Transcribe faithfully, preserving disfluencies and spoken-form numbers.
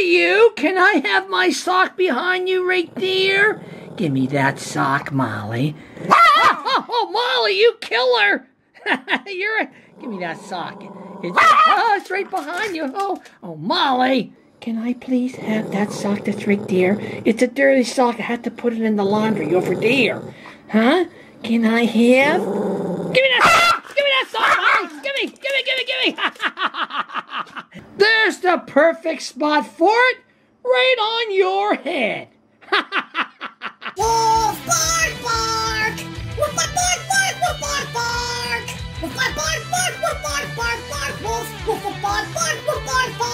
you. Can I have my sock behind you right there? Give me that sock, Molly. Oh, oh, Molly, you killer. You're a... Give me that sock. It's, oh, it's right behind you. Oh, oh, Molly. Can I please have that sock that's right there? It's a dirty sock. I had to put it in the laundry over there. Huh? Can I have? Give me that sock! Give me that sock, Molly! Give me, give me, give me, give me! There's the perfect spot for it. Right on your head. Wolf, bark, bark! Wolf, bark, bark, bark, wolf, bark, bark! Wolf, bark, bark, bark, wolf, bark, bark, bark, wolf, wolf, bark, bark, wolf, bark, bark!